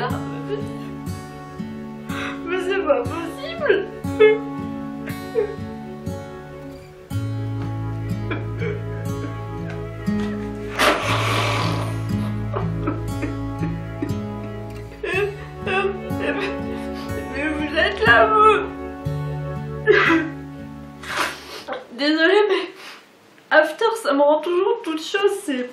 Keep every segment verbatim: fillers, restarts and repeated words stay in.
bizarre. Mais c'est pas possible. Mais vous êtes là, vous. Désolée, mais after, ça me rend toujours toute chose, c'est...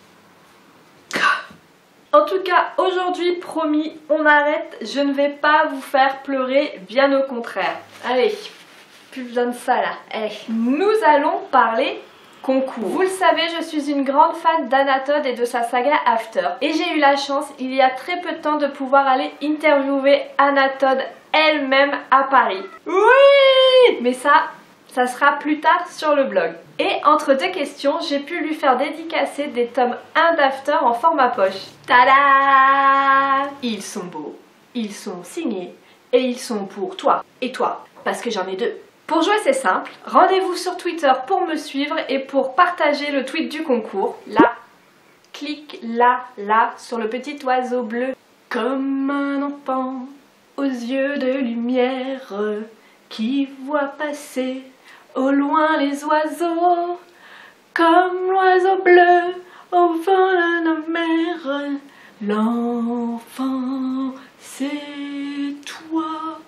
En tout cas, aujourd'hui, promis, on arrête. Je ne vais pas vous faire pleurer, bien au contraire. Allez, plus besoin de ça là. Allez, nous allons parler concours. Vous le savez, je suis une grande fan d'Anatode et de sa saga After. Et j'ai eu la chance, il y a très peu de temps, de pouvoir aller interviewer Anatode elle-même à Paris. Oui! Mais ça... ça sera plus tard sur le blog. Et entre deux questions, j'ai pu lui faire dédicacer des tomes un d'After en format poche. Tada! Ils sont beaux, ils sont signés et ils sont pour toi et toi, parce que j'en ai deux. Pour jouer, c'est simple. Rendez-vous sur Twitter pour me suivre et pour partager le tweet du concours. Là, clique là, là, sur le petit oiseau bleu. Comme un enfant aux yeux de lumière qui voit passer au loin les oiseaux, comme l'oiseau bleu au vent de la mer. L'enfant, c'est toi,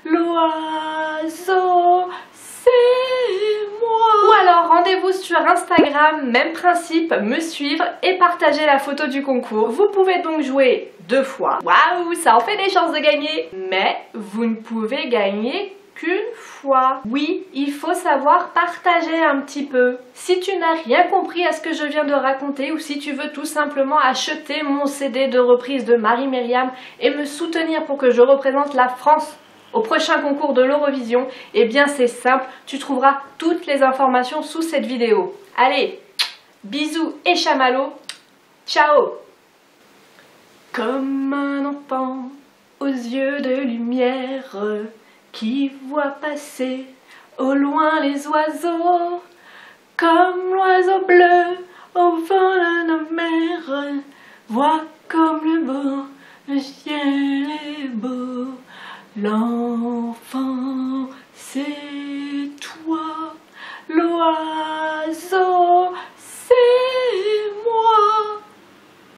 l'oiseau, c'est moi. Ou alors rendez-vous sur Instagram, même principe, me suivre et partager la photo du concours. Vous pouvez donc jouer deux fois. Waouh, ça en fait des chances de gagner. Mais vous ne pouvez gagner qu'une fois. Oui, il faut savoir partager un petit peu. Si tu n'as rien compris à ce que je viens de raconter, ou si tu veux tout simplement acheter mon C D de reprise de Marie-Myriam et me soutenir pour que je représente la France au prochain concours de l'Eurovision, eh bien c'est simple, tu trouveras toutes les informations sous cette vidéo. Allez, bisous et chamallows, ciao! Comme un enfant aux yeux de lumière qui voit passer au loin les oiseaux, comme l'oiseau bleu au vent de la mer, vois comme le beau, le ciel est beau, l'enfant